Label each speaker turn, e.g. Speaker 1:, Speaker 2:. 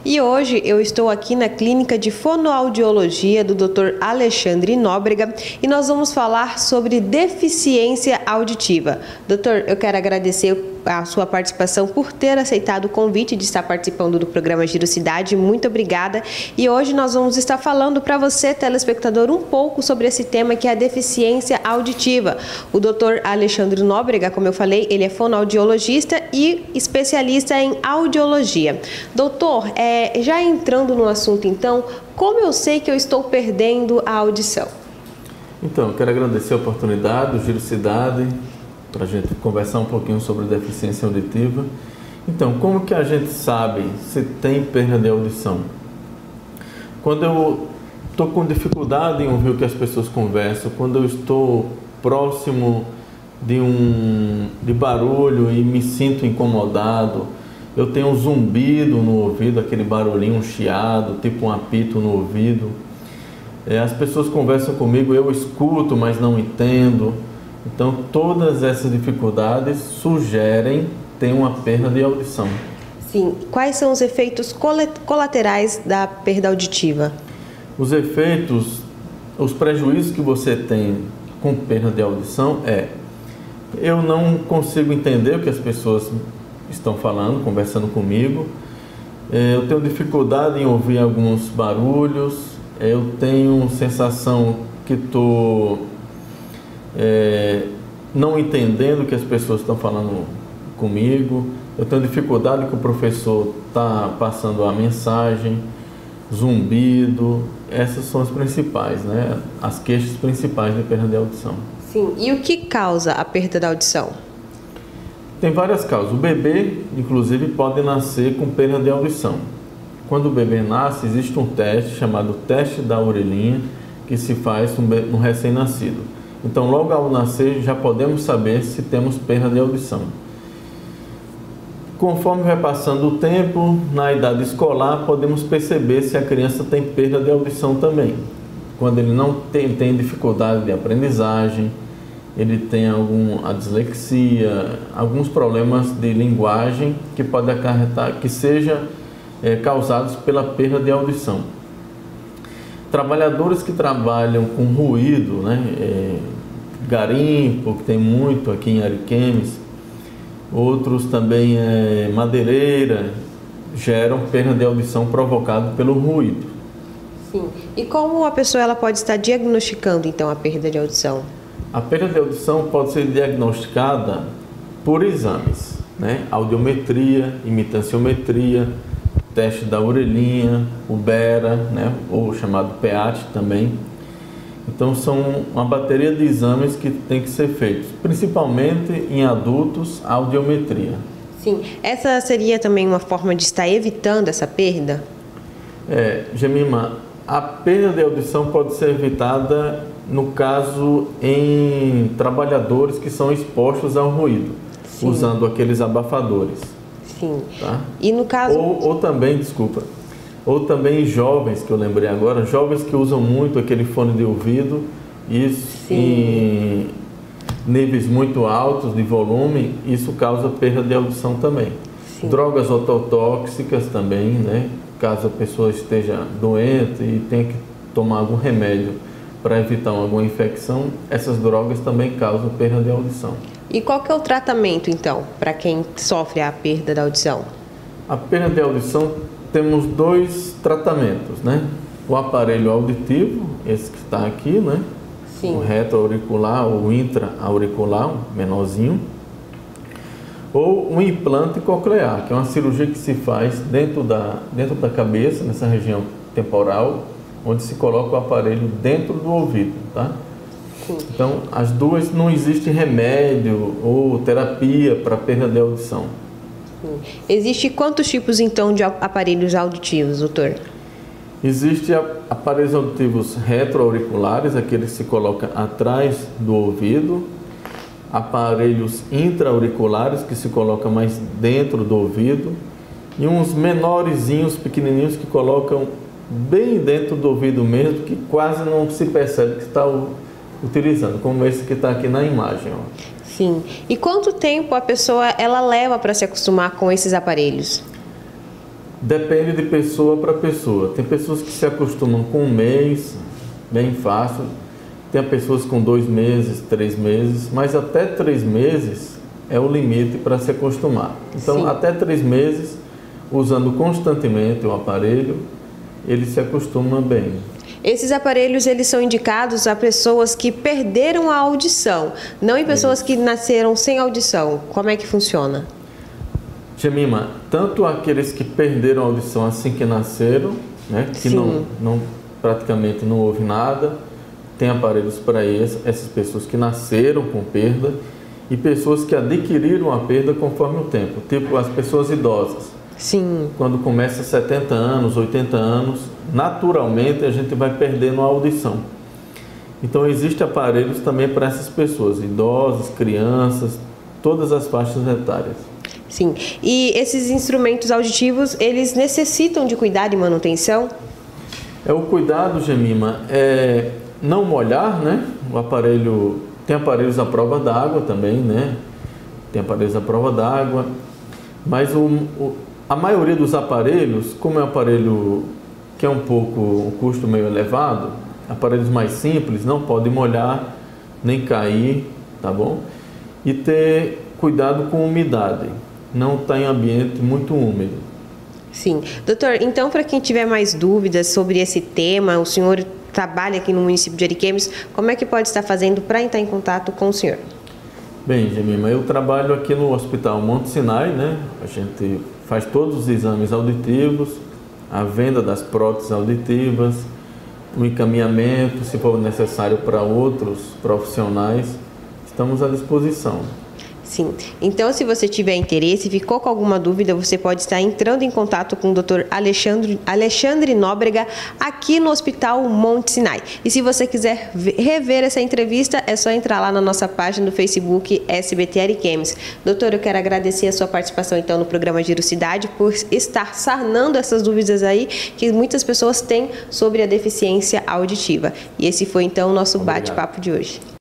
Speaker 1: E hoje eu estou aqui na clínica de fonoaudiologia do Dr. Alexandre Nóbrega e nós vamos falar sobre deficiência auditiva. Doutor, eu quero agradecer a sua participação por ter aceitado o convite de estar participando do programa Giro Cidade. Muito obrigada. E hoje nós vamos estar falando para você, telespectador, um pouco sobre esse tema que é a deficiência auditiva. O Dr. Alexandre Nóbrega, como eu falei, ele é fonoaudiologista e especialista em audiologia. Doutor, já entrando no assunto então, como eu sei que eu estou perdendo a audição?
Speaker 2: Então, eu quero agradecer a oportunidade do Giro Cidade para a gente conversar um pouquinho sobre deficiência auditiva. Então, como que a gente sabe se tem perda de audição? Quando eu estou com dificuldade em ouvir o que as pessoas conversam, quando eu estou próximo de barulho e me sinto incomodado, eu tenho um zumbido no ouvido, aquele barulhinho, um chiado, tipo um apito no ouvido. As pessoas conversam comigo, eu escuto, mas não entendo. Então, todas essas dificuldades sugerem ter uma perda de audição.
Speaker 1: Sim. Quais são os efeitos colaterais da perda auditiva?
Speaker 2: Os efeitos, os prejuízos que você tem com perda de audição eu não consigo entender o que as pessoas estão falando, conversando comigo. Eu tenho dificuldade em ouvir alguns barulhos. Eu tenho sensação que estou não entendendo o que as pessoas estão falando comigo. Eu tenho dificuldade que o professor está passando a mensagem, zumbido. Essas são as principais, né? As queixas principais de perda de audição.
Speaker 1: Sim. E o que causa a perda da audição?
Speaker 2: Tem várias causas. O bebê, inclusive, pode nascer com perda de audição. Quando o bebê nasce, existe um teste chamado teste da orelhinha que se faz no recém-nascido. Então, logo ao nascer, já podemos saber se temos perda de audição. Conforme vai passando o tempo, na idade escolar, podemos perceber se a criança tem perda de audição também. Quando ele não tem dificuldade de aprendizagem, ele tem a dislexia, alguns problemas de linguagem que podem acarretar, que sejam causados pela perda de audição. Trabalhadores que trabalham com ruído, né? Garimpo, que tem muito aqui em Ariquemes, outros também madeireira, geram perda de audição provocada pelo ruído.
Speaker 1: Sim. E como a pessoa ela pode estar diagnosticando então a perda de audição?
Speaker 2: A perda de audição pode ser diagnosticada por exames, né? Audiometria, imitanciometria, teste da orelhinha, o BERA, né? Ou chamado PEAT também. Então são uma bateria de exames que tem que ser feitos, principalmente em adultos, a audiometria.
Speaker 1: Sim. Essa seria também uma forma de estar evitando essa perda?
Speaker 2: Gemima, a perda de audição pode ser evitada no caso em trabalhadores que são expostos ao ruído, sim, usando aqueles abafadores. Sim. Tá? E no caso... Ou também jovens, que eu lembrei agora, jovens que usam muito aquele fone de ouvido, isso em níveis muito altos de volume, isso causa perda de audição também. Sim. Drogas ototóxicas também, né? Caso a pessoa esteja doente e tenha que tomar algum remédio para evitar alguma infecção, essas drogas também causam perda de audição. E
Speaker 1: qual que é o tratamento, então, para quem sofre a perda da audição?
Speaker 2: A perda de audição, temos dois tratamentos, né? O aparelho auditivo, esse que está aqui, né? Sim. O retroauricular ou intra-auricular, menorzinho. Ou um implante coclear, que é uma cirurgia que se faz dentro da cabeça, nessa região temporal, onde se coloca o aparelho dentro do ouvido, tá? Sim. Então, as duas, não existe remédio ou terapia para perda de audição.
Speaker 1: Sim. Existe quantos tipos, então, de aparelhos auditivos, doutor?
Speaker 2: Existem aparelhos auditivos retroauriculares, aqueles que se colocam atrás do ouvido. Aparelhos intra-auriculares, que se colocam mais dentro do ouvido. E uns menorzinhos, pequenininhos, que colocam bem dentro do ouvido mesmo, que quase não se percebe que está utilizando, como esse que está aqui na imagem. Ó.
Speaker 1: Sim. E quanto tempo a pessoa ela leva para se acostumar com esses aparelhos?
Speaker 2: Depende de pessoa para pessoa. Tem pessoas que se acostumam com um mês, bem fácil. Tem pessoas com 2 meses, 3 meses, mas até 3 meses é o limite para se acostumar. Então, sim, até 3 meses, usando constantemente o aparelho, ele se acostuma bem.
Speaker 1: Esses aparelhos, eles são indicados a pessoas que perderam a audição, não em pessoas que nasceram sem audição. Como é que funciona?
Speaker 2: Jemima, tanto aqueles que perderam a audição assim que nasceram, né, que praticamente não ouve nada, tem aparelhos para essas pessoas que nasceram com perda, e pessoas que adquiriram a perda conforme o tempo, tipo as pessoas idosas.
Speaker 1: Sim.
Speaker 2: Quando começa 70 anos, 80 anos, naturalmente a gente vai perdendo a audição. Então existem aparelhos também para essas pessoas, idosos, crianças, todas as faixas etárias.
Speaker 1: Sim. E esses instrumentos auditivos, eles necessitam de cuidado e manutenção?
Speaker 2: O cuidado, Jemima, é não molhar, né? O aparelho, tem aparelhos à prova d'água também, né? Tem aparelhos à prova d'água, mas a maioria dos aparelhos, como é um aparelho que é um custo meio elevado, aparelhos mais simples, não podem molhar, nem cair, tá bom? E ter cuidado com umidade, não estar em ambiente muito úmido.
Speaker 1: Sim. Doutor, então para quem tiver mais dúvidas sobre esse tema, o senhor trabalha aqui no município de Ariquemes, como é que pode estar fazendo para entrar em contato com o senhor?
Speaker 2: Bem, Jemima, eu trabalho aqui no Hospital Monte Sinai, né? A gente faz todos os exames auditivos, a venda das próteses auditivas, o encaminhamento, se for necessário, para outros profissionais, estamos à disposição.
Speaker 1: Sim. Então, se você tiver interesse, ficou com alguma dúvida, você pode estar entrando em contato com o Dr. Alexandre Nóbrega aqui no Hospital Monte Sinai. E se você quiser rever essa entrevista, é só entrar lá na nossa página do Facebook SBT Ariquemes. Doutor, eu quero agradecer a sua participação então no programa Giro Cidade por estar sanando essas dúvidas aí que muitas pessoas têm sobre a deficiência auditiva. E esse foi então o nosso bate-papo de hoje.